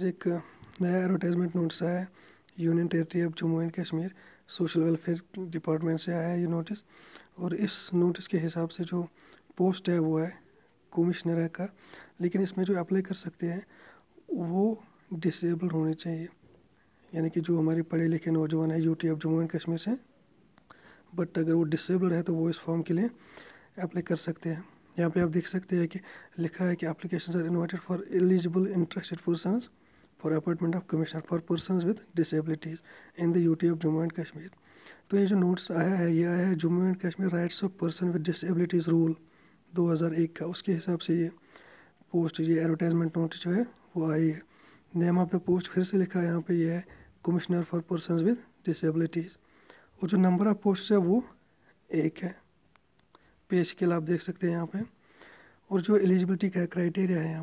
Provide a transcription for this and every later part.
Guys एक नया advertisement notice आया है union territory of Jammu and Kashmir social welfare department से आया है ये नोटिस। और इस नोटिस के हिसाब से जो पोस्ट है वो है कमिश्नर का, लेकिन इसमें जो अप्लाई कर सकते हैं वो डिसेबल होने चाहिए, यानी कि जो हमारे पढ़े लिखे नौजवान हैं UT of Jammu and Kashmir से, बट अगर वो डिसेबल्ड है तो वो इस फॉर्म के लिए अप्लाई कर सकते हैं। यहाँ पे आप देख सकते हैं कि लिखा है कि applications are invited for eligible interested persons for appointment of commissioner for persons with disabilities in the UT of Jammu and Kashmir. तो ये जो नोटिस आया है ये आया है Jammu and Kashmir rights of person with disabilities rule 2001 का। उसके हिसाब से ये पोस्ट, ये एडवर्टाइजमेंट नोटिस जो है वो आई है। नेम ऑफ द पोस्ट फिर से लिखा है यहाँ पे, ये है commissioner for persons with disabilities. और जो नंबर ऑफ पोस्ट है वो 1 है। पे स्केल आप देख सकते हैं यहाँ पे। और जो एलिजिबिलिटी का क्राइटेरिया है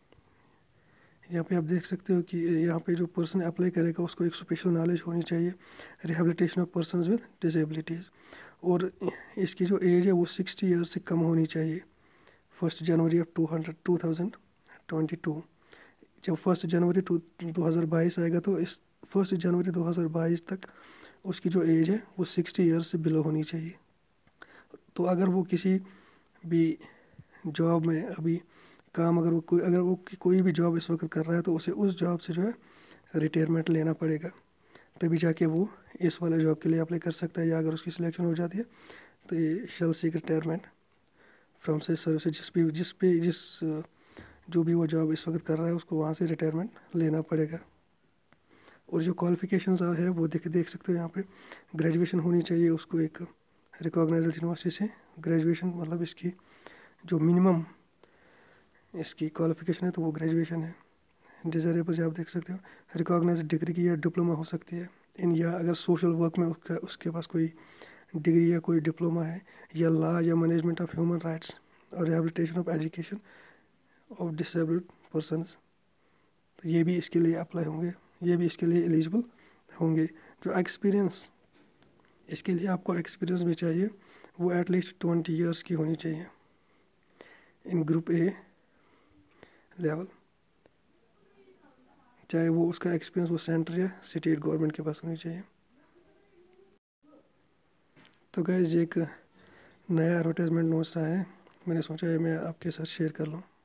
यहाँ पे आप देख सकते हो कि यहाँ पे जो पर्सन अप्लाई करेगा उसको एक स्पेशल नॉलेज होनी चाहिए, rehabilitation of persons with disabilities. और इसकी जो एज है वो 60 ईयर्स से कम होनी चाहिए। 1 जनवरी ऑफ 2022 जब 1 जनवरी 2022 आएगा तो इस 1 जनवरी 2022 तक उसकी जो एज है वो 60 ईयर्स से बिलो होनी चाहिए। तो अगर वो किसी भी जॉब में अभी काम, अगर वो कोई भी जॉब इस वक्त कर रहा है तो उसे उस जॉब से जो है रिटायरमेंट लेना पड़ेगा, तभी जाके वो इस वाले जॉब के लिए अप्लाई कर सकता है। या अगर उसकी सिलेक्शन हो जाती है तो ये शैल सीक रिटायरमेंट फ्रॉम से सर्विस, जिस जो भी वो जॉब इस वक्त कर रहा है उसको वहाँ से रिटायरमेंट लेना पड़ेगा। और जो क्वालिफिकेशंस है वो देख सकते हो यहाँ पे। ग्रेजुएशन होनी चाहिए उसको एक रिकॉग्नाइज्ड यूनिवर्सिटी से। ग्रेजुएशन मतलब इसकी जो मिनिमम इसकी क्वालिफिकेशन है तो वो ग्रेजुएशन है। डिज़ायरेबल आप देख सकते हो रिकॉग्नाइज्ड डिग्री की या डिप्लोमा हो सकती है इन, या अगर सोशल वर्क में उसके पास कोई डिग्री या कोई डिप्लोमा है, या लॉ या मैनेजमेंट ऑफ ह्यूमन राइट्स और rehabilitation of education of disabled persons, तो ये भी इसके लिए अप्लाई होंगे, ये भी इसके लिए एलिजिबल होंगे। जो एक्सपीरियंस, इसके लिए आपको एक्सपीरियंस भी चाहिए, वो एटलीस्ट 20 ईयर्स की होनी चाहिए इन ग्रुप ए लेवल, चाहे वो उसका एक्सपीरियंस वो सेंटर या स्टेट गवर्नमेंट के पास होनी चाहिए। तो गाइस एक नया एडवर्टाइजमेंट नोट्स आया है, मैंने सोचा है मैं आपके साथ शेयर कर लूँ।